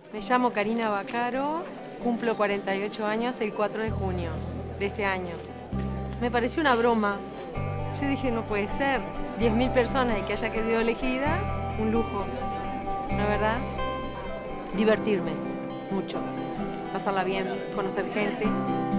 Me llamo Karina Baccaro, cumplo 48 años el 4 de junio de este año. Me pareció una broma. Yo dije, no puede ser. 10.000 personas y que haya quedado elegida, un lujo. La verdad, divertirme mucho, pasarla bien, conocer gente.